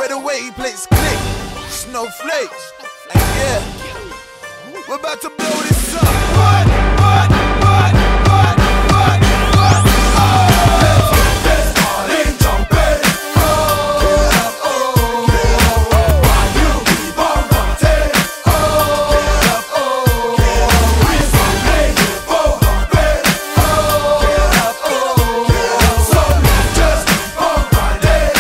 where the weight plates click. Snowflakes, like yeah. We're about to blow this up. What? Let's party jumping. While you keep on running. We're so late for humping. So let's just keep on grinding.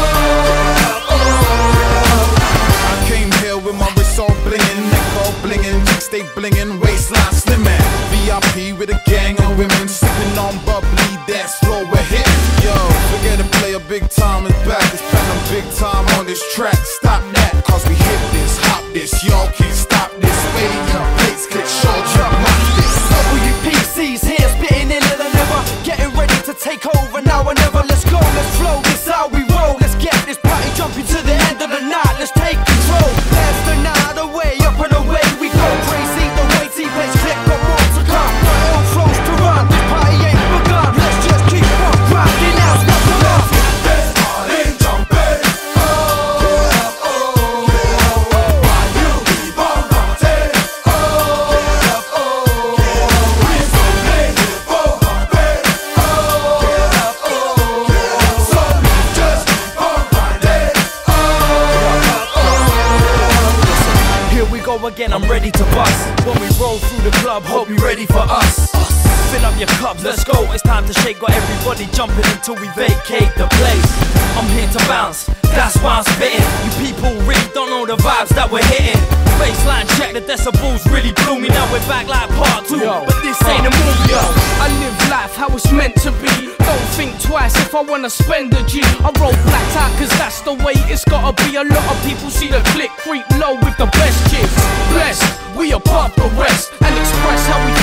I came here with my wrist all blingin', neck all blingin', cheeks stay blingin', waistline slimmin'. VIP with a gang of women, sippin' on bubbly, dance floor we're hitting. Yo, forget to play a big time is back. It's platinum big time on this track. Stop that, cause we hit this, hop this, y'all can't stop this. Radio plates click, short jump, rock this. WPC's here, spitting in it and never, getting ready to take over now or never. Let's go, let's flow, this how we roll. Let's get this party jumping to the end of the night. Let's take control. Let's the night away, up and away we go. Crazy the way T-Pace click, got more to come. Got all flows to run, this party ain't begun. Let's just keep on grinding now, stop the love. Let's party jumping. While you keep on running. We're so late for humping. So let's just keep on grinding. Here we go again, I'm ready to bust. When we roll through the club, hope you're ready for us. Fill up your cups, let's go. It's time to shake, got everybody jumping until we vacate the place. I'm here to bounce, that's why I'm spitting. You people really don't know the vibes that we're hitting. Baseline check, the decibels really blew me. Now we're back like part 2, but this ain't a movie. I live life how it's meant to be. Don't think twice if I wanna spend a G. I roll black tie cause that's the way it's gotta be. A lot of people see the click creep low with the best chicks. Blessed, we apart the rest and express how we